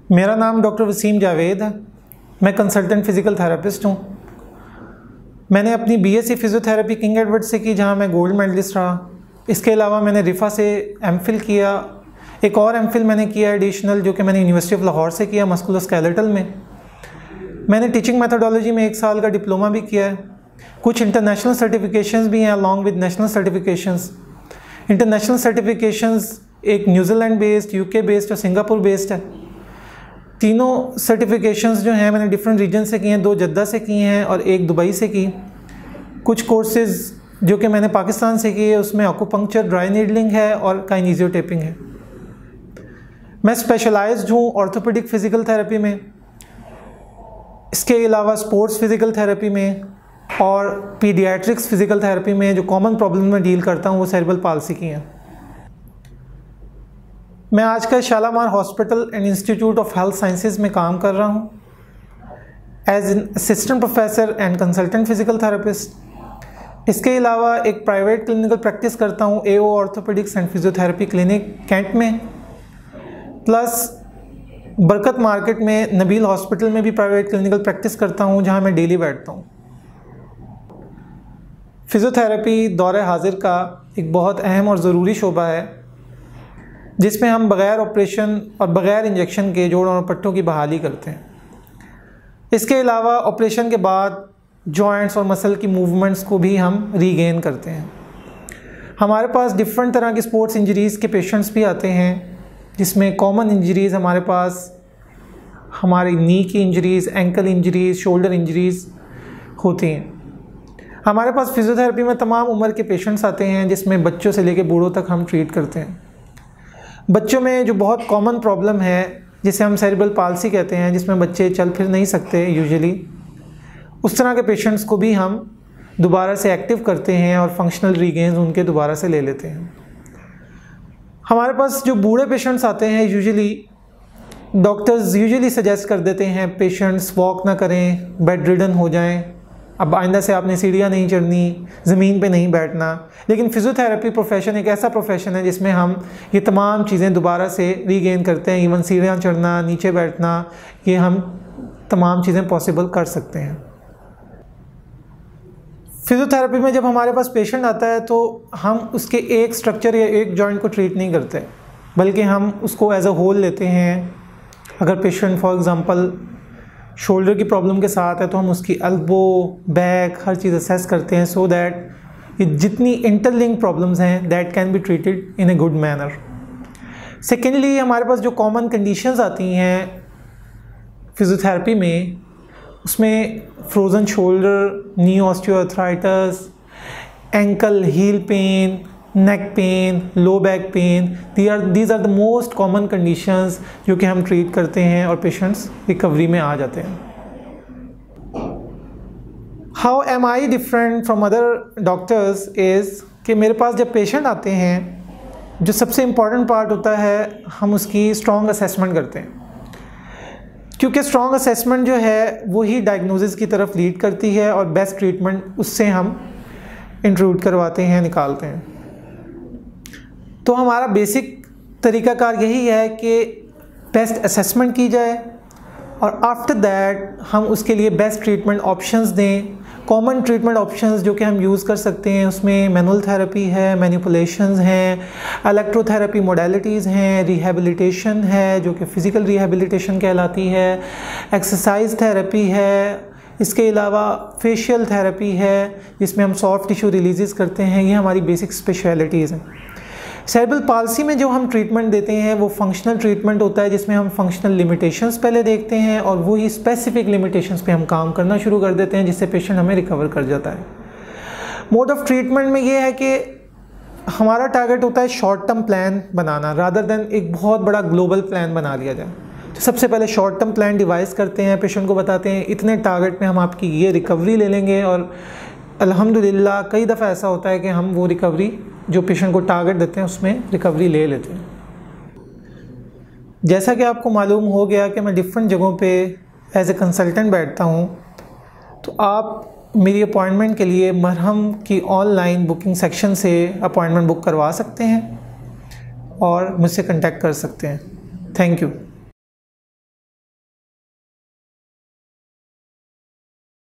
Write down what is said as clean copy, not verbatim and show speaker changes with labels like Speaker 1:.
Speaker 1: मेरा नाम डॉक्टर वसीम जावेद है। मैं कंसल्टेंट फ़िज़िकल थेरेपिस्ट हूँ। मैंने अपनी बीएससी फ़िज़ियोथेरेपी किंग एडवर्ड से की, जहाँ मैं गोल्ड मेडलिस्ट रहा। इसके अलावा मैंने रिफ़ा से MPhil किया। एक और MPhil मैंने किया एडिशनल, जो कि मैंने यूनिवर्सिटी ऑफ लाहौर से किया, मस्कुलोस्केलेटल में। मैंने टीचिंग मेथोडोलॉजी में 1 साल का डिप्लोमा भी किया है। कुछ इंटरनेशनल सर्टिफिकेशंस भी हैं along with national certifications. International certifications एक न्यूजीलैंड बेस्ड, UK बेस्ड और सिंगापुर बेस्ड है। तीनों सर्टिफिकेशंस जो हैं मैंने डिफरेंट रीजन से किए हैं। 2 जद्दा से किए हैं और 1 दुबई से की। कुछ कोर्सेज़ जो कि मैंने पाकिस्तान से किए, उसमें एक्यूपंक्चर, ड्राई नीडलिंग है और काइनेसियोटेपिंग है। मैं स्पेशलाइज्ड हूँ ऑर्थोपेडिक फ़िज़िकल थेरेपी में, इसके अलावा स्पोर्ट्स फ़िज़िकल थेरेपी में और पीडियाट्रिक्स फ़िज़िकल थेरेपी में। जो कॉमन प्रॉब्लम में डील करता हूँ वो सेरेब्रल पाल्सी की हैं। मैं आजकल Shalamar hospital and institute of health sciences में काम कर रहा हूँ as an assistant professor and consultant physical therapist. इसके अलावा एक प्राइवेट क्लिनिकल प्रैक्टिस करता हूँ AO orthopaedics and physiotherapy clinic Cantt में। प्लस बरकत मार्केट में नबील हॉस्पिटल में भी प्राइवेट क्लिनिकल प्रैक्टिस करता हूँ, जहाँ मैं डेली बैठता हूँ। फ़िज़ियोथेरेपी दौरे हाजिर का एक बहुत अहम और ज़रूरी शोबा है, जिसमें हम बग़ैर ऑपरेशन और बग़ैर इंजेक्शन के जोड़ों और पट्टों की बहाली करते हैं। इसके अलावा ऑपरेशन के बाद जॉइंट्स और मसल की मूवमेंट्स को भी हम रीगेन करते हैं। हमारे पास डिफरेंट तरह की स्पोर्ट्स इंजरीज़ के पेशेंट्स भी आते हैं, जिसमें कॉमन इंजरीज़ हमारे पास हमारी नी की injuries, ankle injuries, shoulder injuries होती हैं। हमारे पास फ़िज़ियोथेरेपी में तमाम उम्र के पेशेंट्स आते हैं, जिसमें बच्चों से लेकर बूढ़ों तक हम ट्रीट करते हैं। बच्चों में जो बहुत कॉमन प्रॉब्लम है, जिसे हम सेरेब्रल पाल्सी कहते हैं, जिसमें बच्चे चल फिर नहीं सकते यूजुअली, उस तरह के पेशेंट्स को भी हम दोबारा से एक्टिव करते हैं और फंक्शनल रीगेन्स उनके दोबारा से ले लेते हैं। हमारे पास जो बूढ़े पेशेंट्स आते हैं, डॉक्टर्स यूजुअली सजेस्ट कर देते हैं पेशेंट्स वॉक ना करें, बेड रिडन हो जाएं, अब आइंदा से आपने सीढ़ियाँ नहीं चढ़नी, ज़मीन पे नहीं बैठना। लेकिन फ़िज़ियोथेरेपी प्रोफेशन एक ऐसा प्रोफेशन है जिसमें हम ये तमाम चीज़ें दोबारा से रीगेन करते हैं। इवन सीढ़ियाँ चढ़ना, नीचे बैठना, ये हम तमाम चीज़ें पॉसिबल कर सकते हैं। फ़िज़ियोथेरेपी में जब हमारे पास पेशेंट आता है तो हम उसके एक स्ट्रक्चर या एक जॉइंट को ट्रीट नहीं करते, बल्कि हम उसको एज अ होल लेते हैं। अगर पेशेंट फॉर एग्ज़ाम्पल शोल्डर की प्रॉब्लम के साथ है तो हम उसकी एल्बो, बैक, हर चीज़ असेस करते हैं, सो दैट ये जितनी इंटरलिंक प्रॉब्लम्स हैं that can be treated in a good manner. Secondly, हमारे पास जो कॉमन कंडीशंस आती हैं फिज़ियोथेरेपी में, उसमें frozen shoulder, knee osteoarthritis, ankle heel pain, neck pain, low back pain, these are the most common conditions जो कि हम ट्रीट करते हैं और पेशेंट्स रिकवरी में आ जाते हैं। How am I different from other doctors is कि मेरे पास जब पेशेंट आते हैं, जो सबसे इम्पॉर्टेंट पार्ट होता है, हम उसकी स्ट्रॉन्ग असेसमेंट करते हैं, क्योंकि स्ट्रॉन्ग असेसमेंट जो है वही डायग्नोसिस की तरफ लीड करती है और बेस्ट ट्रीटमेंट उससे हम इंट्रूड करवाते हैं, निकालते हैं। तो हमारा बेसिक तरीक़ाकार यही है कि बेस्ट असेसमेंट की जाए और आफ्टर दैट हम उसके लिए बेस्ट ट्रीटमेंट ऑप्शंस दें। कॉमन ट्रीटमेंट ऑप्शंस जो कि हम यूज़ कर सकते हैं, उसमें मैनुअल थेरेपी है, मैनिपुलेशंस हैं, इलेक्ट्रोथेरेपी मोडेलिटीज़ हैं, रिहैबिलिटेशन है जो कि फ़िज़िकल रिहैबिलिटेशन कहलाती है, एक्सरसाइज थेरेपी है, इसके अलावा फेशियल थेरेपी है जिसमें हम सॉफ्ट टिश्यू रिलीज़ करते हैं। ये हमारी बेसिक स्पेशलिटीज़ हैं। सेरेब्रल पाल्सी में जो हम ट्रीटमेंट देते हैं वो फंक्शनल ट्रीटमेंट होता है, जिसमें हम फंक्शनल लिमिटेशंस पहले देखते हैं और वही स्पेसिफिक लिमिटेशंस पे हम काम करना शुरू कर देते हैं, जिससे पेशेंट हमें रिकवर कर जाता है। मोड ऑफ ट्रीटमेंट में ये है कि हमारा टारगेट होता है शॉर्ट टर्म प्लान बनाना, रादर देन एक बहुत बड़ा ग्लोबल प्लान बना लिया जाए। तो सबसे पहले शॉर्ट टर्म प्लान डिवाइस करते हैं, पेशेंट को बताते हैं इतने टारगेट में हम आपकी ये रिकवरी ले लेंगे, और अल्हम्दुलिल्लाह कई दफ़ा ऐसा होता है कि हम वो रिकवरी जो पेशेंट को टारगेट देते हैं उसमें रिकवरी ले लेते हैं। जैसा कि आपको मालूम हो गया कि मैं डिफरेंट जगहों पे एज ए कंसल्टेंट बैठता हूँ, तो आप मेरी अपॉइंटमेंट के लिए मरहम की ऑनलाइन बुकिंग सेक्शन से अपॉइंटमेंट बुक करवा सकते हैं और मुझसे कांटेक्ट कर सकते हैं। Thank you.